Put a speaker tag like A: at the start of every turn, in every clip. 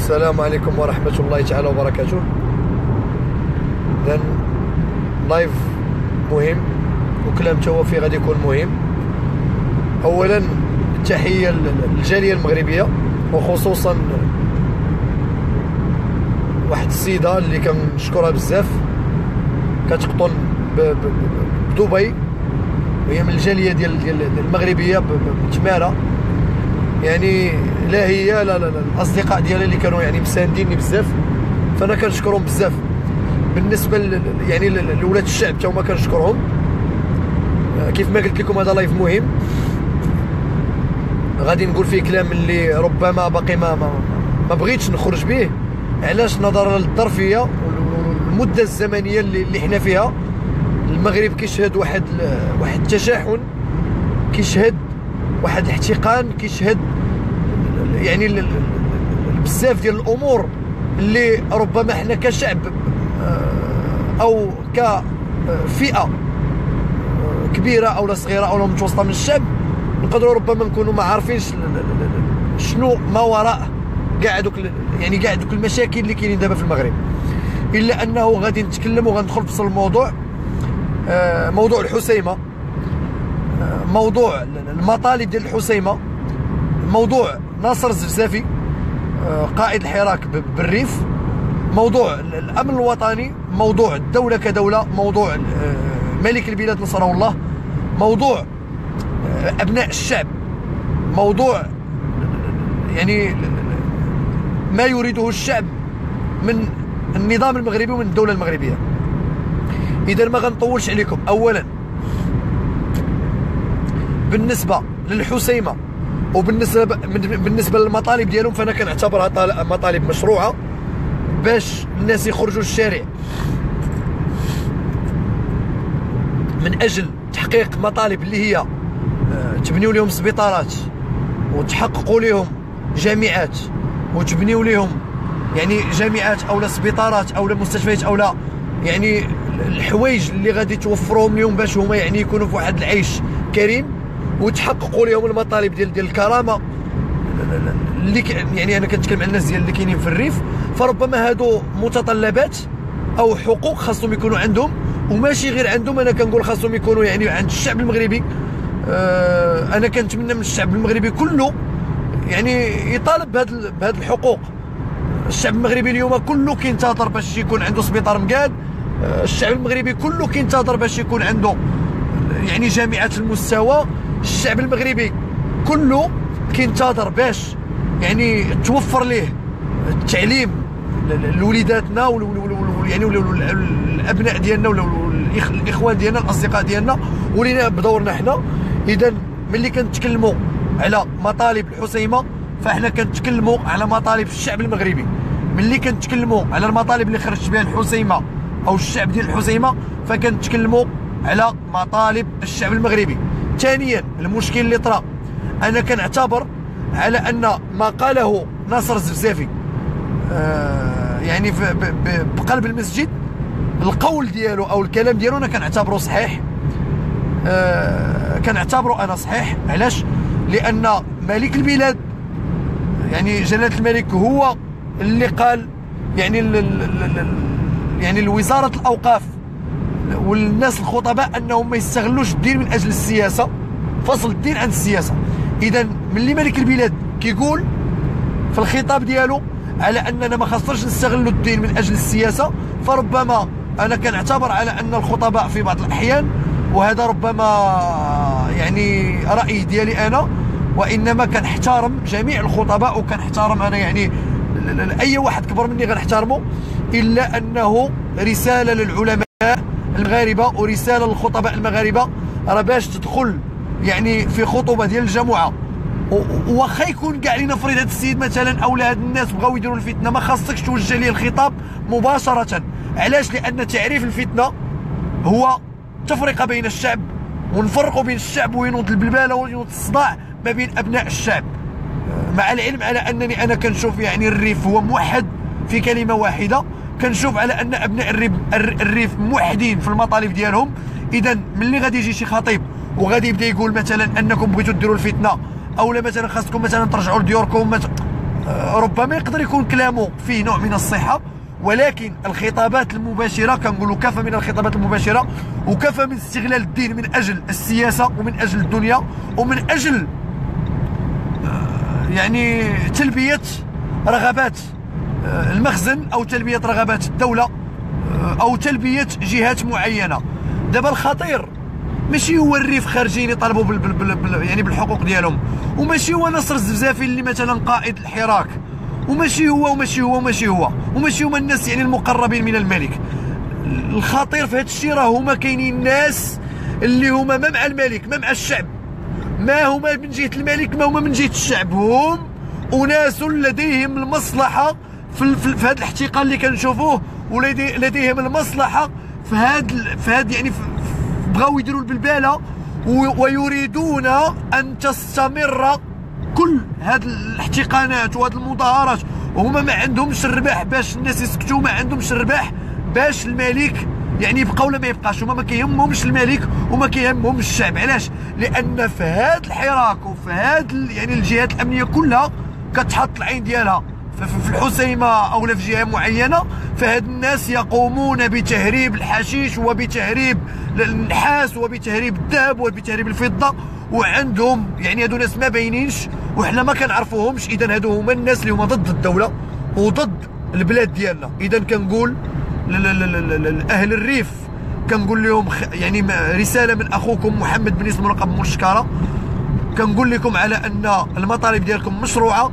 A: السلام عليكم ورحمة الله تعالى وبركاته. إذن لايف مهم وكلام توافي غادي يكون مهم. أولا تحية للجالية المغربية، وخصوصا واحد السيدة اللي كنشكرها بزاف كتقطن بدبي، وهي من الجالية ديال المغربية بتمارة. يعني لا هي لا الاصدقاء ديالها اللي كانوا يعني مسانديني بزاف، فانا كنشكرهم بزاف. بالنسبه يعني لولاد الشعب حتى هما كنشكرهم. كيف ما قلت لكم هذا لايف مهم، غادي نقول فيه كلام اللي ربما باقي ما بغيتش نخرج به. علاش؟ نظرا للظرفيه والمده الزمنيه اللي حنا فيها. المغرب كيشهد واحد التشاحن، كيشهد واحد الاحتقان، كيشهد يعني بزاف ديال الامور اللي ربما حنا كشعب او كفئه كبيره او صغيره او متوسطه من الشعب نقدروا ربما نكونوا ما عارفينش شنو ما وراء كاع دوك المشاكل اللي كاينين دابا في المغرب. الا انه غادي نتكلم وغندخل في الموضوع، موضوع الحسيمه، موضوع المطالب ديال الحسيمه، موضوع ناصر الزفزافي قائد الحراك بالريف، موضوع الامن الوطني، موضوع الدوله كدوله، موضوع ملك البلاد نصره الله، موضوع ابناء الشعب، موضوع يعني ما يريده الشعب من النظام المغربي ومن الدوله المغربيه. اذا ما غنطولش عليكم. اولا بالنسبه للحسيمه وبالنسبه للمطالب ديالهم، فانا كنعتبرها مطالب مشروعه باش الناس يخرجوا للشارع من اجل تحقيق مطالب اللي هي تبنيو لهم سبيطارات وتحققوا لهم جامعات وتبنيو لهم يعني جامعات او سبيطارات او مستشفيات او يعني الحوايج اللي غادي توفروهم لهم باش هما يعني يكونوا في واحد العيش كريم، وتحققوا لهم المطالب ديال الكرامه اللي يعني انا كنتكلم عن الناس ديال اللي كاينين في الريف. فربما هادو متطلبات او حقوق خاصهم يكونوا عندهم، وماشي غير عندهم، انا كنقول خاصهم يكونوا يعني عند الشعب المغربي. انا كنتمنى من الشعب المغربي كله يعني يطالب بهذه الحقوق. الشعب المغربي اليوم كله كينتظر باش يكون عنده سبيطار مقاد، الشعب المغربي كله كينتظر باش يكون عنده يعني جامعات المستوى، الشعب المغربي كله كينتظر باش يعني توفر ليه التعليم لوليداتنا يعني الابناء ديالنا والاخوان ديالنا الاصدقاء ديالنا، ولينا بدورنا حنا. اذا ملي كنتكلموا على مطالب الحسيمه فاحنا كنتكلموا على مطالب الشعب المغربي. ملي كنتكلموا على المطالب اللي خرجت بها الحسيمه او الشعب ديال الحسيمه فكنتكلموا على مطالب الشعب المغربي. ثانيا المشكل اللي طرا، انا كنعتبر على ان ما قاله ناصر الزفزافي يعني بقلب المسجد، القول ديالو او الكلام ديالو انا كنعتبره صحيح، كنعتبره انا صحيح. علاش؟ لان ملك البلاد يعني جلاله الملك هو اللي قال يعني الوزاره الاوقاف والناس الخطباء انهم ما يستغلوش الدين من اجل السياسه، فصل الدين عن السياسه. اذا ملي ملك البلاد كيقول في الخطاب ديالو على اننا ما خاصناش نستغلوا الدين من اجل السياسه، فربما انا كنعتبر على ان الخطباء في بعض الاحيان، وهذا ربما يعني راي ديالي انا، وانما كنحترم جميع الخطباء وكنحترم انا يعني اي واحد كبر مني غنحترمه، الا انه رساله للعلماء المغاربه ورساله للخطباء المغاربه راه باش تدخل يعني في خطبه ديال الجمعه، واخا يكون كاع لنفرض هذا السيد مثلا او هاد الناس بغاو يديروا الفتنه، ما خاصكش توجه ليه الخطاب مباشره. علاش؟ لان تعريف الفتنه هو تفرقه بين الشعب، ونفرقوا بين الشعب وينوض البلباله وينوض الصداع ما بين ابناء الشعب. مع العلم على انني انا كنشوف يعني الريف هو موحد في كلمه واحده، كنشوف على ان ابناء الريف موحدين في المطالب ديالهم. اذا ملي غادي يجي شي خطيب وغادي يبدا يقول مثلا انكم بغيتوا ديروا الفتنه، او مثلا خاصكم مثلا ترجعوا لديوركم ربما يقدر يكون كلامه فيه نوع من الصحة، ولكن الخطابات المباشرة كنقولوا كفى من الخطابات المباشرة، وكفى من استغلال الدين من أجل السياسة ومن أجل الدنيا ومن أجل يعني تلبية رغبات المخزن أو تلبية رغبات الدولة أو تلبية جهات معينة. دابا الخطير ماشي هو الريف خارجين يطالبوا يعني بالحقوق ديالهم، وماشي هو نصر الزفزافي اللي مثلا قائد الحراك، وماشي هما الناس يعني المقربين من الملك. الخطير في هذا الشيء راه هما كاينين ناس اللي هما ما مع الملك ما مع الشعب، ما هما من جهة الملك ما هما من جهة الشعب، هم أناس لديهم المصلحة في هذا الاحتقان اللي كنشوفوه، ولديهم المصلحة في هذا يعني بغاو يديروا البلبالة ويريدون أن تستمر كل هذه الاحتقانات وهذه المظاهرات، وهما ما عندهمش الربح باش الناس يسكتوا، ما عندهمش الربح باش الملك يعني يبقى ولا ما يبقاش. هما ما كيهمهمش الملك وما كيهمهمش الشعب. علاش؟ لأن في هذا الحراك وفي هذا يعني الجهات الأمنية كلها كتحط العين ديالها في الحسيمة أو في جهة معينة، فهاد الناس يقومون بتهريب الحشيش وبتهريب النحاس وبتهريب الذهب وبتهريب الفضة، وعندهم يعني هادو ناس ما باينينش وحنا ما كنعرفوهمش. إذا هادو هما الناس اللي هما ضد الدولة وضد البلاد ديالنا. إذا كنقول لأهل الريف، كنقول لهم يعني رسالة من أخوكم محمد بن اسم لقب مرشكارة، كنقول لكم على أن المطالب ديالكم مشروعة،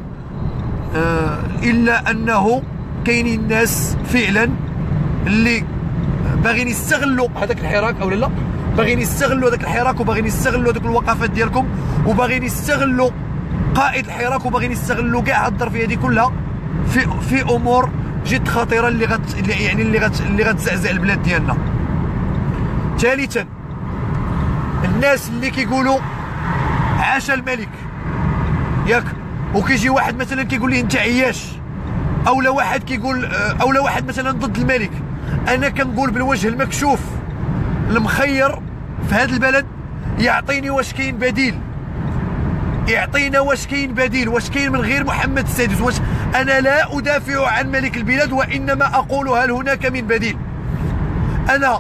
A: إلا أنه كاينين ناس فعلا اللي باغيين يستغلوا هذاك الحراك أو لا، باغيين يستغلوا هذاك الحراك وباغيين يستغلوا هذوك الوقفات ديالكم وباغيين يستغلوا قائد الحراك وباغيين يستغلوا كاع هاد الظرفية دي كلها في أمور جد خطيرة اللي غتزعزع البلاد ديالنا. ثالثا، الناس اللي كيقولوا عاش الملك ياك، وكيجي واحد مثلا كيقول لي انت عياش، او لا واحد كيقول او لا واحد مثلا ضد الملك. انا كنقول بالوجه المكشوف المخير في هذا البلد يعطيني واش كاين بديل، يعطينا واش كاين بديل، واش كاين من غير محمد السادس. واش انا لا ادافع عن ملك البلاد، وانما اقول هل هناك من بديل. انا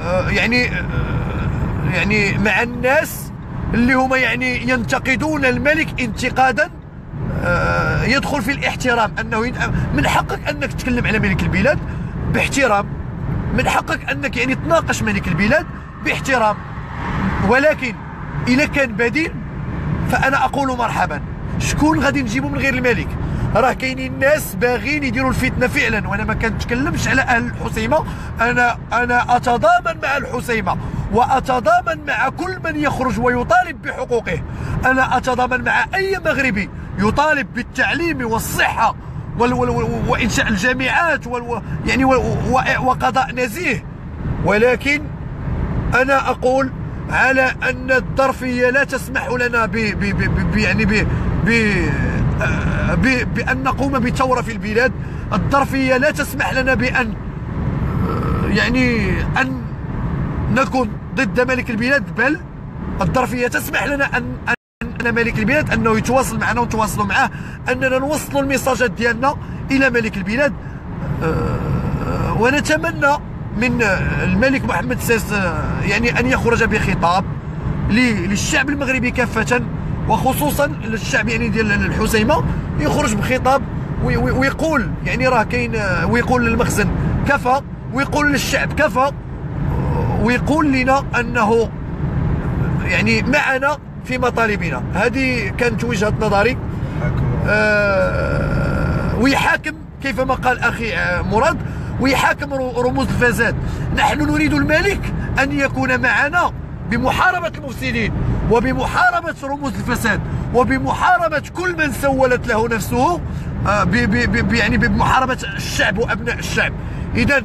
A: يعني مع الناس اللي هما يعني ينتقدون الملك انتقادا يدخل في الاحترام، انه من حقك انك تتكلم على ملك البلاد باحترام، من حقك انك يعني تناقش ملك البلاد باحترام، ولكن اذا كان بديل فانا اقول مرحبا. شكون غادي نجيبو من غير الملك؟ راه كاينين ناس باغيين يديروا الفتنه فعلا، وانا ما كنتكلمش على اهل الحسيمه، انا اتضامن مع الحسيمه واتضامن مع كل من يخرج ويطالب بحقوقه. انا اتضامن مع اي مغربي يطالب بالتعليم والصحه وانشاء الجامعات يعني وقضاء نزيه، ولكن انا اقول على ان الظرفيه لا تسمح لنا بأن نقوم بثورة في البلاد. الظرفية لا تسمح لنا بأن أن نكون ضد ملك البلاد، بل الظرفية تسمح لنا أن ملك البلاد أنه يتواصل معنا ونتواصلوا معه، أننا نوصلوا الميساجات ديالنا إلى ملك البلاد. ونتمنى من الملك محمد السادس يعني أن يخرج بخطاب للشعب المغربي كافة، وخصوصا للشعب يعني ديال الحسيمه، يخرج بخطاب ويقول يعني راه كاين، ويقول للمخزن كفى، ويقول للشعب كفى، ويقول لنا انه يعني معنا في مطالبنا. هذه كانت وجهه نظري. ويحاكم كيفما قال اخي مراد، ويحاكم رموز الفساد. نحن نريد الملك ان يكون معنا بمحاربة المفسدين وبمحاربة رموز الفساد وبمحاربة كل من سولت له نفسه، يعني بمحاربة الشعب وأبناء الشعب. إذن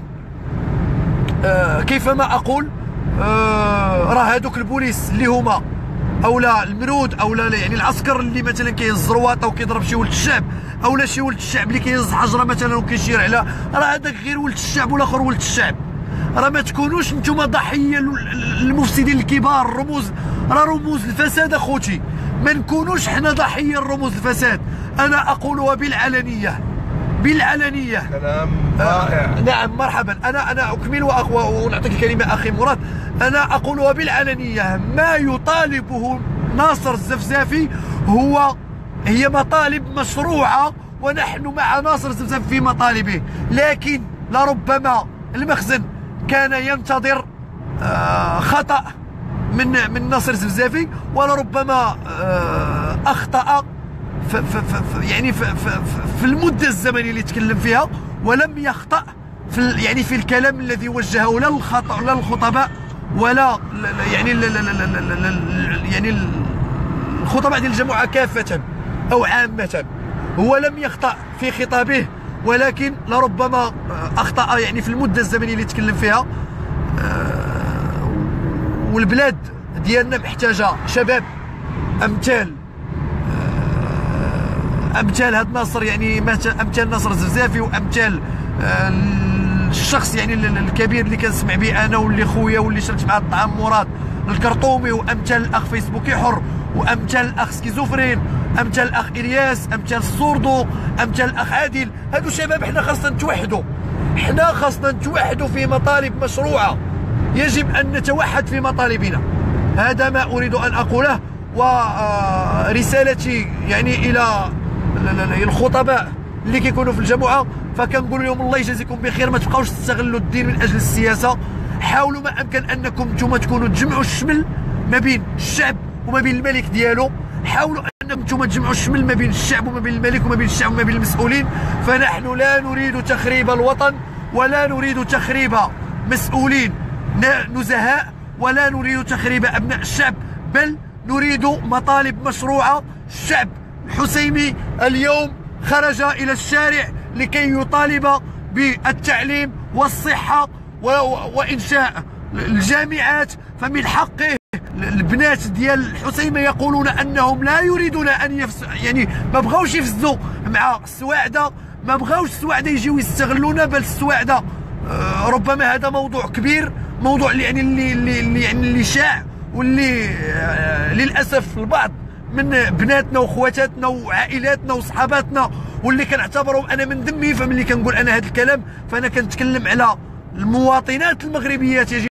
A: كيفما أقول، راه هذوك البوليس اللي هما أولا المرود أولا يعني العسكر اللي مثلا كيهز الزرواطة وكيضرب شي ولد الشعب، أولا شي ولد الشعب اللي كيهز حجرة مثلا وكيشير على، راه هذاك غير ولد الشعب والآخر ولد الشعب. راه ما تكونوش نتوما ضحيه للمفسدين الكبار. راه رموز الفساد اخوتي، ما نكونوش حنا ضحيه رموز الفساد. انا اقولها بالعلنيه
B: كلام رائع.
A: نعم مرحبا. انا اكمل ونعطيك الكلمه اخي مراد. انا اقولها بالعلنيه، ما يطالبه ناصر الزفزافي هي مطالب مشروعه، ونحن مع ناصر الزفزافي في مطالبه، لكن لربما المخزن كان ينتظر خطأ من ناصر الزفزافي، ولربما اخطأ في المده الزمنيه اللي تكلم فيها، ولم يخطأ في الكلام الذي وجهه لا الخطباء ولا الخطباء ديال الجماعه كافه او عامه. هو لم يخطأ في خطابه، ولكن لربما اخطأ في المده الزمنيه اللي تكلم فيها. والبلاد ديالنا محتاجه شباب امثال هاد ناصر، امثال ناصر الزفزافي، وامثال الشخص الكبير اللي كنسمع به انا واللي خويا واللي شربت مع الطعام مراد الكرطومي، وامثال الاخ فيسبوكي حر، وامثال الاخ سكيزوفرين، امثال الاخ الياس، امثال الصوردو، امثال الاخ عادل. هادو شباب حنا خاصنا نتوحدوا في مطالب مشروعه. يجب ان نتوحد في مطالبنا. هذا ما اريد ان اقوله. ورسالتي الى الخطباء اللي كيكونوا في الجماعه، فكنقول لهم الله يجازيكم بخير، ما تبقاوش تستغلوا الدين من اجل السياسه. حاولوا ما امكن انكم نتوما تكونوا تجمعوا الشمل ما بين الشعب وما بين الملك ديالو. حاولوا انكم نتوما تجمعوا الشمل ما بين الشعب وما بين الملك وما بين الشعب وما بين المسؤولين. فنحن لا نريد تخريب الوطن، ولا نريد تخريب مسؤولين نزهاء، ولا نريد تخريب ابناء الشعب، بل نريد مطالب مشروعه. الشعب الحسيمي اليوم خرج الى الشارع لكي يطالب بالتعليم والصحه وانشاء الجامعات. فمن حقه. البنات ديال الحسيمه يقولون انهم لا يريدون ان ما بغاوش يفسدوا مع السواعده، ما بغاوش السواعده يجيو يستغلونا، بل السواعده ربما هذا موضوع كبير، موضوع اللي شاع، واللي للاسف البعض من بناتنا وخواتاتنا وعائلاتنا وصحاباتنا واللي كنعتبرهم انا من دمي، فملي كنقول انا هذا الكلام فانا كنتكلم على المواطنات المغربيات. يجب